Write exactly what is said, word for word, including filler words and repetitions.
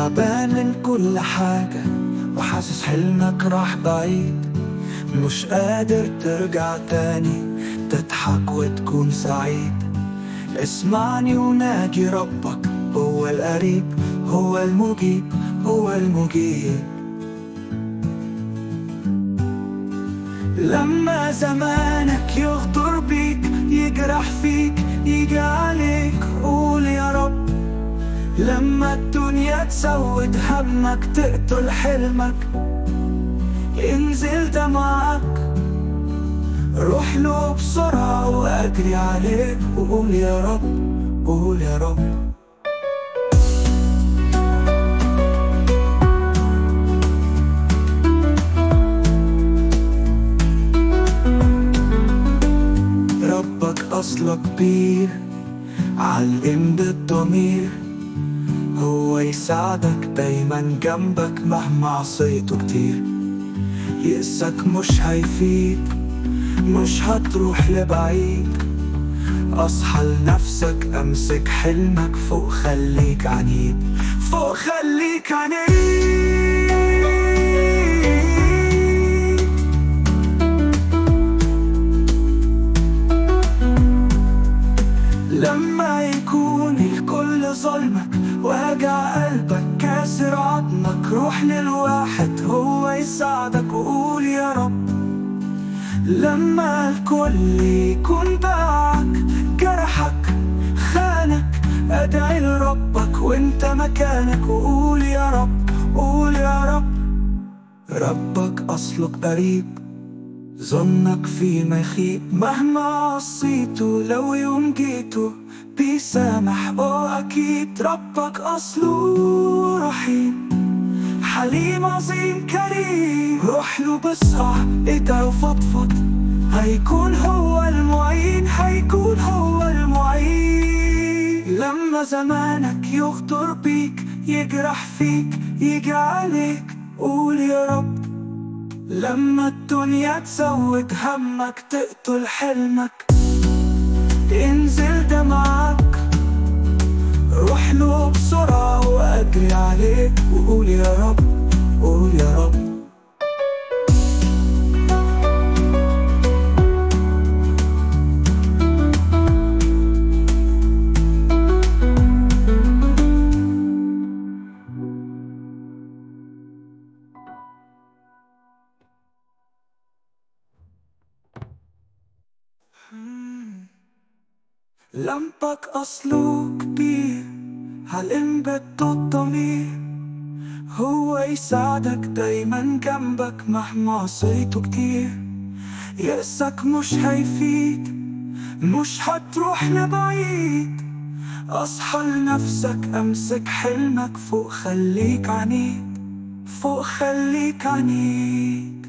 تعبان من كل حاجة وحاسس حلمك راح بعيد، مش قادر ترجع تاني تضحك وتكون سعيد. اسمعني وناجي ربك، هو القريب، هو المجيب، هو المجيب. لما زمانك يغدر بيك، يجرح فيك، يجي عليك، قول يا رب. لما الدنيا تسود همك، تقتل حلمك، ينزل دمعك، روح له بسرعة واجري عليه وقول يا رب، قول يا رب. ربك أصله كبير، علم بالضمير، هو يساعدك دايما جنبك مهما عصيته كتير. يأسك مش هيفيد، مش هتروح لبعيد. اصحى لنفسك، امسك حلمك، فوق خليك عنيد، فوق خليك عنيد. لما يكون الكل ظلمك، واجع قلبك، كاسر عظمك، روح للواحد هو يساعدك وقول يا رب. لما الكل يكون باعك، جرحك، خانك، ادعي لربك وانت مكانك وقول يا رب، قول يا رب. ربك اصلك قريب، ظنك فيه ما يخيب، مهما عصيته لو يوم جيته بيسامح واكيد. ربك اصله رحيم، حليم عظيم كريم، روح له بسرعة ادعي وفضفض، هيكون هو المعين، هيكون هو المعين. لما زمانك يغدر بيك، يجرح فيك، يجي عليك، قول يا رب. لما الدنيا تسود همك، تقتل حلمك، ينزل دمعك، روح له بسرعة واجري عليه وقول يا رب، قول يا رب. لمبك أصله كبير، علم بالضمير، هو يساعدك دايما جنبك مهما عصيته كتير. يأسك مش هيفيد، مش هتروح لبعيد. اصحى لنفسك، امسك حلمك، فوق خليك عنيد، فوق خليك عنيد.